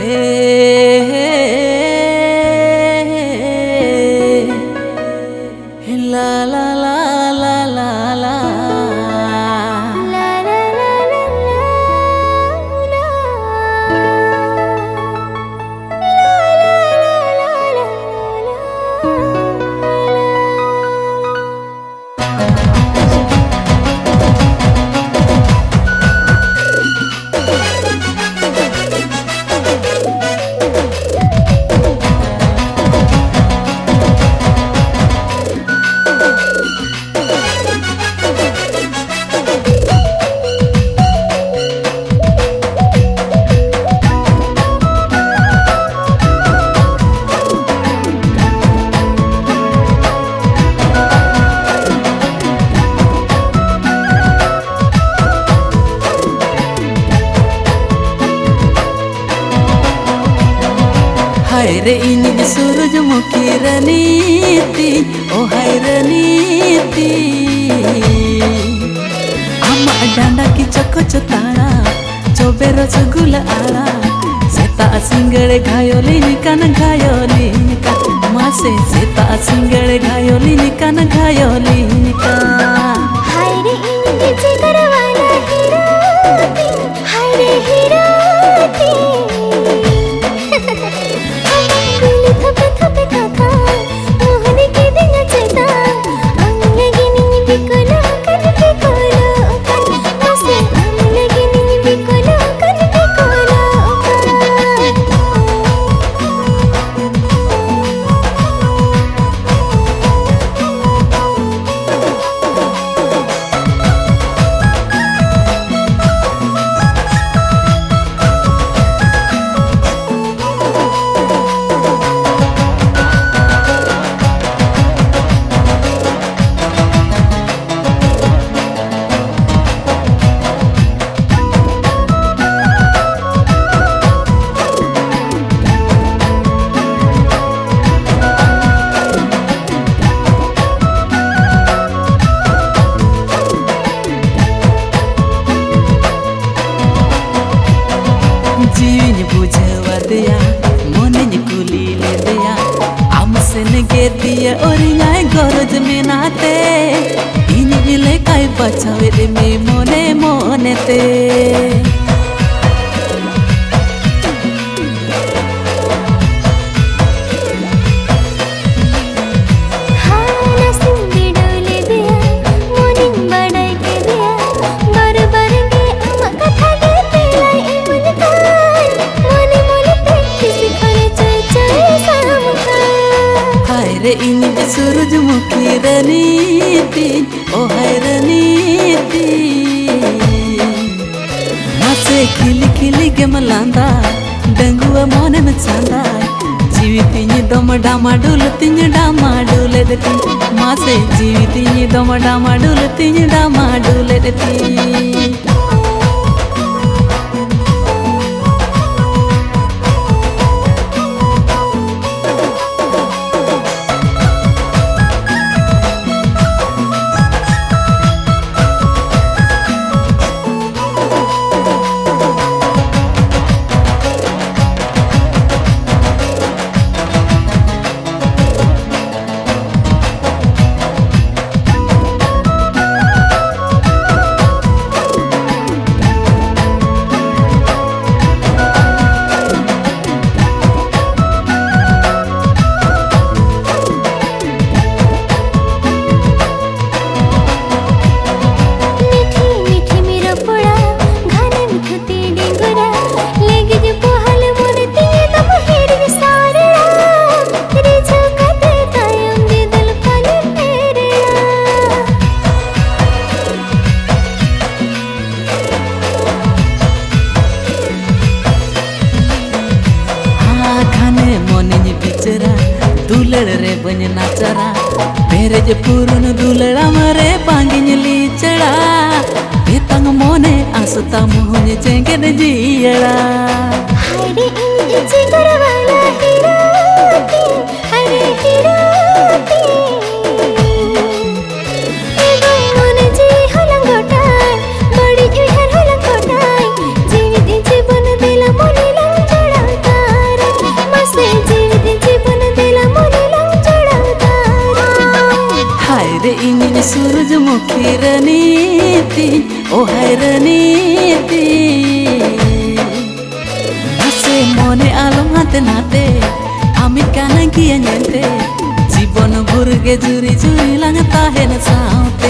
La la la la la la. हाय रे इन्हीं सूरजमुखी रनीति ओ हाय रनीति आमा डांडा की चको चताड़ा चोबे रसगुल्ला आड़ा सेता सिंगड़े घायोलिनी कान घायोलिनी का मासे सेता सिंगड़े घायोलिनी कान घायोलिनी का हाय रे इन्हीं जिगर वाला हीरोती हाय रे हीरोती थपे थपे काका मोहन के दिन चेता लगी नहीं बिकोलो कर बिकोलो कर मसे लगी नहीं बिकोलो कर बिकोलो जीवन बुझवा दिया मोने कुली ले दिया हमसे नगे दिया और यहाँ गरज में नाते इन्हीं ले काई बचावे रे में मोने मोने ते इन्हीं सूरजमुखी रनीति ओ हाय रनीति मसे खिली खिली के मलांदा डंगुआ मोने में चांदा जीवी तिनी दम डामा डुल तिनी डामा डुले देती मसे जीवी तिनी दम डामा डुल तिनी डामा डुले देती दुलड़ रे बन नाचरा मेरे जे पुरुन दुलड़ा मरे पांगिन लीचड़ा बेतंग मोने आसता मोहने चेंगे दे जियड़ा हाय रे इन्हीं जिगर वाला हीरोती अरे हीरोती एगो मोने जी हलंगोटा बड़ी इहर हलंगोटा जीवित जीवन दिला मोने लंगड़ा सूरजमुखी रनीति ओ है रनीति हसे मने आलम हाते नाते आमी काना किया nyente जीवन भुरगे जुरी जुरी लंग ताहेन साउते